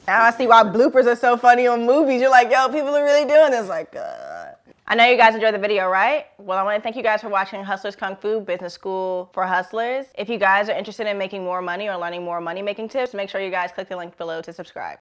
Now I see why bloopers are so funny on movies. You're like, yo, people are really doing this. Like, I know you guys enjoyed the video, right? Well, I want to thank you guys for watching Hustlers Kung Fu Business School for Hustlers. If you guys are interested in making more money or learning more money making tips, make sure you guys click the link below to subscribe.